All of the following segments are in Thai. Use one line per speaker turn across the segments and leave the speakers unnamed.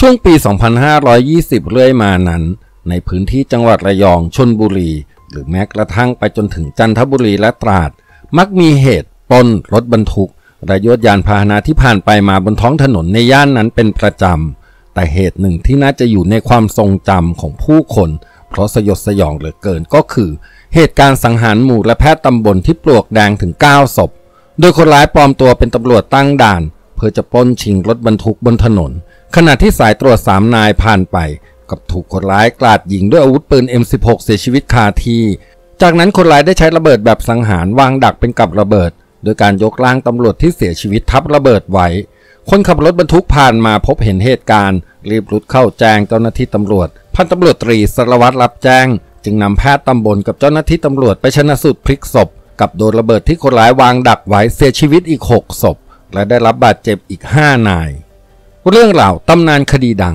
ช่วงปี 2520 เรื่อยมานั้นในพื้นที่จังหวัดระยองชลบุรีหรือแม้กระทั่งไปจนถึงจันทบุรีและตราดมักมีเหตุปล้นรถบรรทุกและยนต์ยานพาหนะที่ผ่านไปมาบนท้องถนนในย่านนั้นเป็นประจำแต่เหตุหนึ่งที่น่าจะอยู่ในความทรงจำของผู้คนเพราะสยดสยองเหลือเกินก็คือเหตุการณ์สังหารหมู่และแพทย์ตำบลที่ปลวกแดงถึง9 ศพโดยคนร้ายปลอมตัวเป็นตำรวจตั้งด่านเพื่อจะปล้นชิงรถบรรทุกบนถนนขณะที่สายตรวจ3 นายผ่านไปกับถูกคนร้ายกราดยิงด้วยอาวุธปืน M16 เสียชีวิตคาที่จากนั้นคนร้ายได้ใช้ระเบิดแบบสังหารวางดักเป็นกับระเบิดโดยการยกร่างตำรวจที่เสียชีวิตทับระเบิดไว้คนขับรถบรรทุกผ่านมาพบเห็นเหตุการณ์รีบรุดเข้าแจ้งเจ้าหน้าที่ตำรวจพันตำรวจตรีสรวัตรรับแจ้งจึงนำแพทย์ตำบลกับเจ้าหน้าที่ตำรวจไปชันสูตรพลิกศพกับโดนระเบิดที่คนร้ายวางดักไว้เสียชีวิตอีก6 ศพและได้รับบาดเจ็บอีก5 นายเรื่องราวตำนานคดีดัง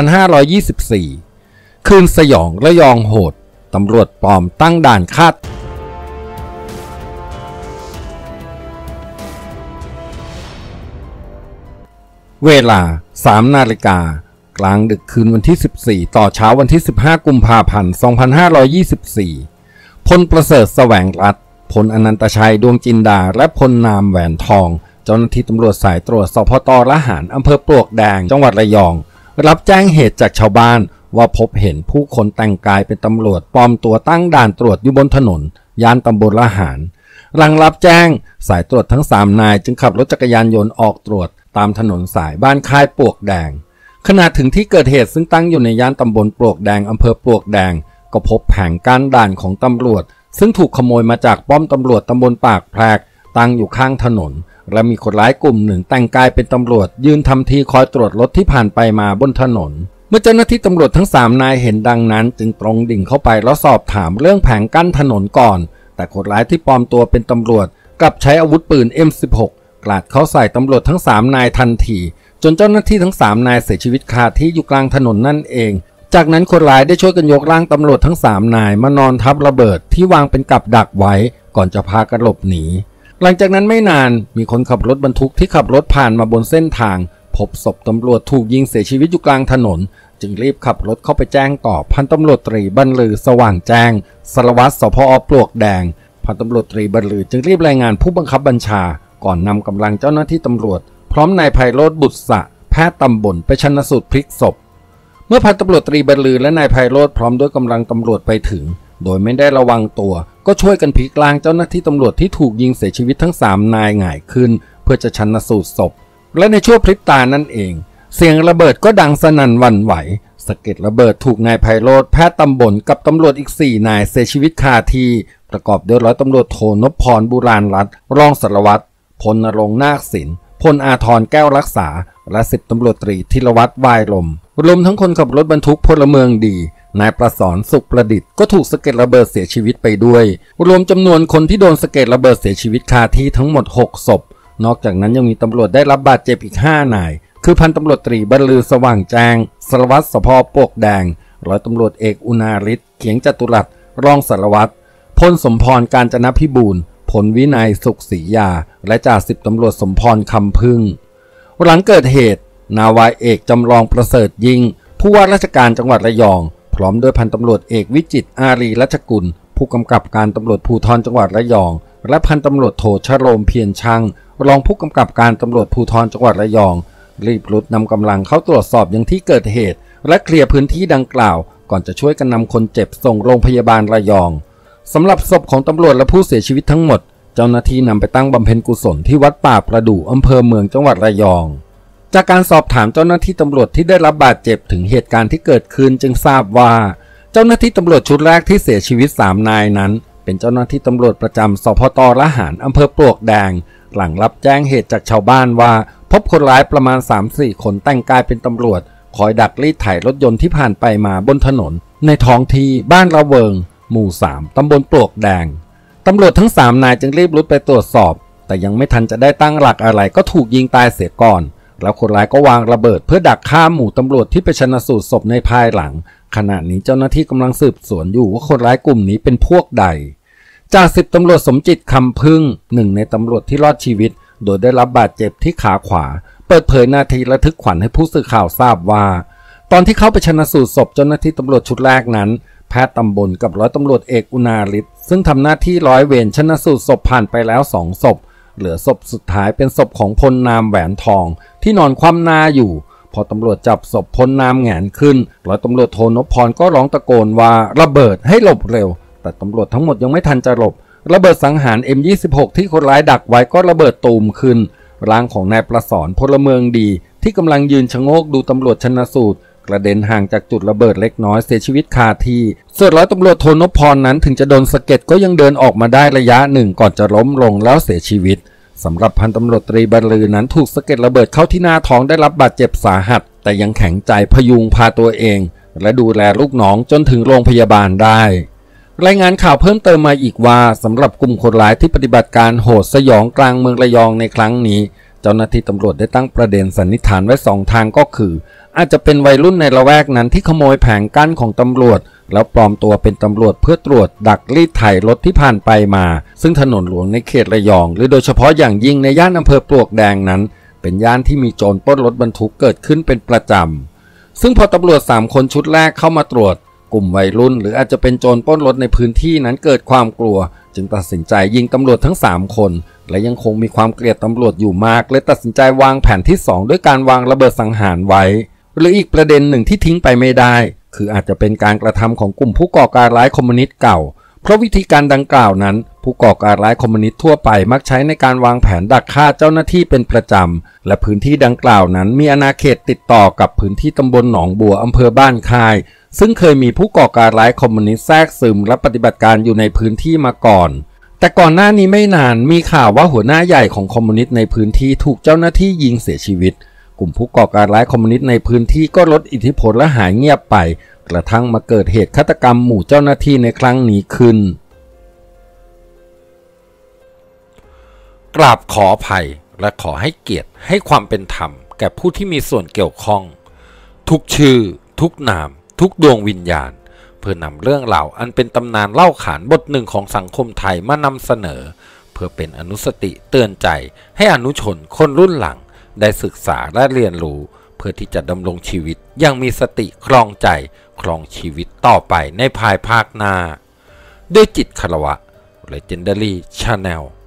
2524 คืนสยองระยองโหดตำรวจปลอมตั้งด่านคาดเวลา 3 นาฬิกากลางดึกคืนวันที่ 14 ต่อเช้าวันที่ 15 กุมภาพันธ์ 2524 พลประเสริฐแสวงรัตน์พลอนันตชัยดวงจินดาและพลนามแหวนทองเจ้าหน้าที่ตำรวจสายตรวจสพต.ละหารอำเภอปลวกแดงจังหวัดระยองรับแจ้งเหตุจากชาวบ้านว่าพบเห็นผู้คนแต่งกายเป็นตำรวจปลอมตัวตั้งด่านตรวจอยู่บนถนนย่านตำบลละหารหลังรับแจ้งสายตรวจทั้ง3 นายจึงขับรถจักรยานยนต์ออกตรวจตามถนนสายบ้านค่ายปลวกแดงขณะถึงที่เกิดเหตุซึ่งตั้งอยู่ในย่านตำบลปลวกแดงอำเภอปลวกแดงก็พบแผงกั้นด่านของตำรวจซึ่งถูกขโมยมาจากป้อมตำรวจตำบลปากแพรกตั้งอยู่ข้างถนนและมีคนร้ายกลุ่มหนึ่งแต่งกายเป็นตำรวจยืนทำทีคอยตรวจรถที่ผ่านไปมาบนถนนเมื่อเจ้าหน้าที่ตำรวจทั้ง3 นายเห็นดังนั้นจึงตรงดิ่งเข้าไปแล้วสอบถามเรื่องแผงกั้นถนนก่อนแต่คนร้ายที่ปลอมตัวเป็นตำรวจกลับใช้อาวุธปืน M16 กราดเข้าใส่ตำรวจทั้ง3 นายทันทีจนเจ้าหน้าที่ทั้ง3 นายเสียชีวิตคาที่อยู่กลางถนนนั่นเองจากนั้นคนร้ายได้ช่วยกันยกร่างตำรวจทั้ง3 นายมานอนทับระเบิดที่วางเป็นกับดักไว้ก่อนจะพากันหลบหนีหลังจากนั้นไม่นานมีคนขับรถบรรทุกที่ขับรถผ่านมาบนเส้นทางพบศพตำรวจถูกยิงเสียชีวิตอยู่กลางถนนจึงรีบขับรถเข้าไปแจ้งต่อพันตำรวจตรีบรรลือสว่างแจ้งสารวัตรสพอปลวกแดงพันตำรวจตรีบรรลือจึงรีบรายงานผู้บังคับบัญชาก่อนนำกำลังเจ้าหน้าที่ตำรวจพร้อมนายไพโรจน์บุตรสะแพทย์ตำบลไปชันสูตรพลิกศพเมื่อพันตำรวจตรีบรรลือและนายไพโรจน์พร้อมด้วยกำลังตำรวจไปถึงโดยไม่ได้ระวังตัวก็ช่วยกันพลิกร่างเจ้าหน้าที่ตำรวจที่ถูกยิงเสียชีวิตทั้ง3 นายหงายขึ้นเพื่อจะชันสูตรศพและในชั่วพริบตานั่นเองเสียงระเบิดก็ดังสนั่นหวั่นไหวสะเก็ดระเบิดถูกนายไพโรจน์แพทย์ตำบลกับตำรวจอีก4 นายเสียชีวิตคาที่ประกอบด้วยร้อยตำรวจโทนพพรบุราณรัตน์รองสารวัตรพลณรงค์นาคศิลป์พลอาธรแก้วรักษาและ10 ตำรวจตรีธีรวัตรวายลมรวมทั้งคนขับรถบรรทุกพลเมืองดีนายประสรสุขประดิษฐ์ก็ถูกสะเก็ดระเบิดเสียชีวิตไปด้วยรวมจำนวนคนที่โดนสะเก็ดระเบิดเสียชีวิตคาที่ทั้งหมด6 ศพนอกจากนั้นยังมีตำรวจได้รับบาดเจ็บอีก5 นายคือพันตำรวจตรีบรรลือสว่างแจ้งสารวัตรสพปลวกแดงร้อยตำรวจเอกอุณาริศเขียงจตุรัสรองสารวัตรพลสมพรกาญจนพิบูลพลวินัยสุขศรียาและจ่า10 ตำรวจสมพรคำพึ่งหลังเกิดเหตุนาวาเอกจำลองประเสริฐยิ่งผู้ว่าราชการจังหวัดระยองพร้อมด้วยพันตำรวจเอกวิจิตรอารีรัชกุลผู้กำกับการตำรวจภูธรจังหวัดระยองและพันตำรวจโทชโรมเพียรช่างรองผู้กำกับการตำรวจภูธรจังหวัดระยองรีบรุดนำกำลังเข้าตรวจสอบยังที่เกิดเหตุและเคลียร์พื้นที่ดังกล่าวก่อนจะช่วยกันนำคนเจ็บส่งโรงพยาบาลระยองสำหรับศพของตำรวจและผู้เสียชีวิตทั้งหมดเจ้าหน้าที่นำไปตั้งบำเพ็ญกุศลที่วัดป่าประดู่อำเภอเมืองจังหวัดระยองจากการสอบถามเจ้าหน้าที่ตำรวจที่ได้รับบาดเจ็บถึงเหตุการณ์ที่เกิดขึ้นจึงทราบว่าเจ้าหน้าที่ตำรวจชุดแรกที่เสียชีวิต3 นายนั้นเป็นเจ้าหน้าที่ตำรวจประจำสพต.ละหารอำเภอปลวกแดงหลังรับแจ้งเหตุจากชาวบ้านว่าพบคนร้ายประมาณ 3-4 คนแต่งกายเป็นตำรวจคอยดักรีดไถรถยนต์ที่ผ่านไปมาบนถนนในท้องที่บ้านระเวิงหมู่ 3 ตำบลปลวกแดงตำรวจทั้ง3 นายจึงรีบรุดไปตรวจสอบแต่ยังไม่ทันจะได้ตั้งหลักอะไรก็ถูกยิงตายเสียก่อนแล้วคนร้ายก็วางระเบิดเพื่อดักฆ่าหมู่ตำรวจที่ไปชันสูตรศพในภายหลังขณะนี้เจ้าหน้าที่กำลังสืบสวนอยู่ว่าคนร้ายกลุ่มนี้เป็นพวกใดจาก10 ตำรวจสมจิตคำพึ่ง1 ในตำรวจที่รอดชีวิตโดยได้รับบาดเจ็บที่ขาขวาเปิดเผยนาทีระทึกขวัญให้ผู้สื่อข่าวทราบว่า เตอนที่เข้าไปชันสูตรศพเจ้าหน้าที่ตำรวจชุดแรกนั้นแพทย์ตำบลกับร้อยตำรวจเอกอุณาฤทธิ์ซึ่งทำหน้าที่ร้อยเวรชันสูตรศพผ่านไปแล้ว2 ศพเหลือศพสุดท้ายเป็นศพของพลนามแหวนทองที่นอนคว่ำหน้าอยู่พอตำรวจจับศพพลนามแหงนขึ้นร้อยตำรวจโทนพพรก็ร้องตะโกนว่าระเบิดให้หลบเร็วแต่ตำรวจทั้งหมดยังไม่ทันจะหลบระเบิดสังหาร M26 ที่คนร้ายดักไว้ก็ระเบิดตูมขึ้นร่างของนายประสรพลเมืองดีที่กำลังยืนชะโงกดูตำรวจชันสูตรกระเด็นห่างจากจุดระเบิดเล็กน้อยเสียชีวิตคาที่ส่วนร้อยตำรวจโทนพพรนั้นถึงจะโดนสะเก็ดก็ยังเดินออกมาได้ระยะหนึ่งก่อนจะล้มลงแล้วเสียชีวิตสำหรับพันตำรวจตรีบรรลือนั้นถูกสะเก็ดระเบิดเข้าที่หน้าท้องได้รับบาดเจ็บสาหัสแต่ยังแข็งใจพยุงพาตัวเองและดูแลลูกน้องจนถึงโรงพยาบาลได้รายงานข่าวเพิ่มเติมมาอีกว่าสำหรับกลุ่มคนร้ายที่ปฏิบัติการโหดสยองกลางเมืองระยองในครั้งนี้เจ้าหน้าที่ตำรวจได้ตั้งประเด็นสันนิษฐานไว้2 ทางก็คืออาจจะเป็นวัยรุ่นในละแวกนั้นที่ขโมยแผงกั้นของตำรวจแล้วปลอมตัวเป็นตำรวจเพื่อตรวจดักรีดไถรถที่ผ่านไปมาซึ่งถนนหลวงในเขตระยองหรือโดยเฉพาะอย่างยิ่งในย่านอำเภอปลวกแดงนั้นเป็นย่านที่มีโจรปล้นรถบรรทุกเกิดขึ้นเป็นประจำซึ่งพอตำรวจ3 คนชุดแรกเข้ามาตรวจกลุ่มวัยรุ่นหรืออาจจะเป็นโจรปล้นรถในพื้นที่นั้นเกิดความกลัวจึงตัดสินใจยิงตำรวจทั้ง3 คนและยังคงมีความเกลียดตำรวจอยู่มากเลยตัดสินใจวางแผนที่2ด้วยการวางระเบิดสังหารไว้หรืออีกประเด็นหนึ่งที่ทิ้งไปไม่ได้คืออาจจะเป็นการกระทำของกลุ่มผู้ก่อการร้ายคอมมิวนิสต์เก่าเพราะวิธีการดังกล่าวนั้นผู้ก่อการร้ายคอมมิวนิสต์ทั่วไปมักใช้ในการวางแผนดักฆ่าเจ้าหน้าที่เป็นประจำและพื้นที่ดังกล่าวนั้นมีอาณาเขตติดต่อกับพื้นที่ตำบลหนองบัวอำเภอบ้านค่ายซึ่งเคยมีผู้ก่อการร้ายคอมมิวนิสต์แทรกซึมและปฏิบัติการอยู่ในพื้นที่มาก่อนแต่ก่อนหน้านี้ไม่นานมีข่าวว่าหัวหน้าใหญ่ของคอมมิวนิสต์ในพื้นที่ถูกเจ้าหน้าที่ยิงเสียชีวิตกลุ่มผู้ก่อการร้ายคอมมิวนิสต์ในพื้นที่ก็ลดอิทธิพลและหายเงียบไปกระทั่งมาเกิดเหตุฆาตกรรมหมู่เจ้าหน้าที่ในครั้งนี้ขึ้นกราบขออภัยและขอให้เกียรติให้ความเป็นธรรมแก่ผู้ที่มีส่วนเกี่ยวข้องทุกชื่อทุกนามทุกดวงวิญญาณเพื่อนำเรื่องราวอันเป็นตำนานเล่าขานบทหนึ่งของสังคมไทยมานำเสนอเพื่อเป็นอนุสติเตือนใจให้อนุชนคนรุ่นหลังได้ศึกษาและเรียนรู้เพื่อที่จะดำรงชีวิตอย่างมีสติครองใจครองชีวิตต่อไปในภายภาคหน้าด้วยจิตคารวะ Legendary Channel